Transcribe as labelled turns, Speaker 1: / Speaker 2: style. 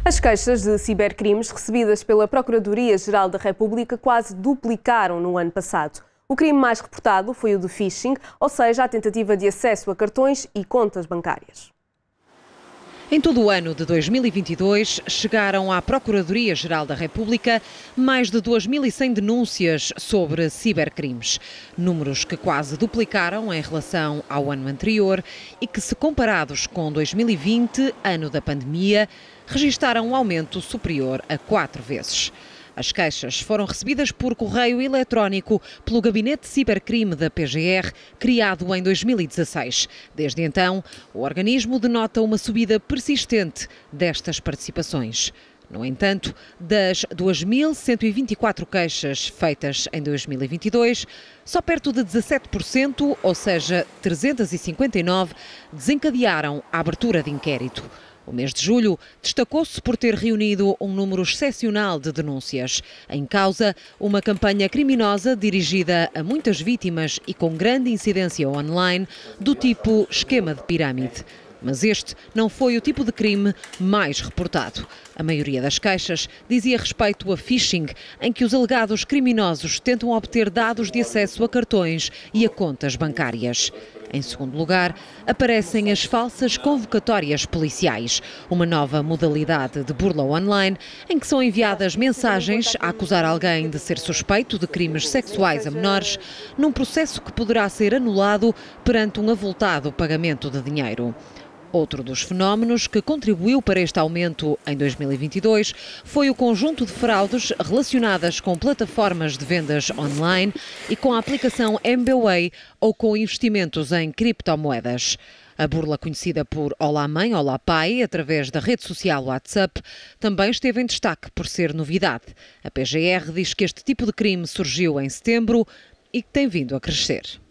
Speaker 1: As queixas de cibercrimes recebidas pela Procuradoria-Geral da República quase duplicaram no ano passado. O crime mais reportado foi o de phishing, ou seja, a tentativa de acesso a cartões e contas bancárias.
Speaker 2: Em todo o ano de 2022, chegaram à Procuradoria-Geral da República mais de 2.100 denúncias sobre cibercrimes. Números que quase duplicaram em relação ao ano anterior e que, se comparados com 2020, ano da pandemia, registaram um aumento superior a 4 vezes. As queixas foram recebidas por correio eletrónico pelo Gabinete de Cibercrime da PGR, criado em 2016. Desde então, o organismo denota uma subida persistente destas participações. No entanto, das 2.124 queixas feitas em 2022, só perto de 17%, ou seja, 359, desencadearam a abertura de inquérito. O mês de julho destacou-se por ter reunido um número excepcional de denúncias. Em causa, uma campanha criminosa dirigida a muitas vítimas e com grande incidência online, do tipo esquema de pirâmide. Mas este não foi o tipo de crime mais reportado. A maioria das queixas dizia respeito a phishing, em que os alegados criminosos tentam obter dados de acesso a cartões e a contas bancárias. Em segundo lugar, aparecem as falsas convocatórias policiais, uma nova modalidade de burla online em que são enviadas mensagens a acusar alguém de ser suspeito de crimes sexuais a menores, num processo que poderá ser anulado perante um avultado pagamento de dinheiro. Outro dos fenómenos que contribuiu para este aumento em 2022 foi o conjunto de fraudes relacionadas com plataformas de vendas online e com a aplicação MBWay ou com investimentos em criptomoedas. A burla conhecida por Olá Mãe, Olá Pai, através da rede social WhatsApp, também esteve em destaque por ser novidade. A PGR diz que este tipo de crime surgiu em setembro e que tem vindo a crescer.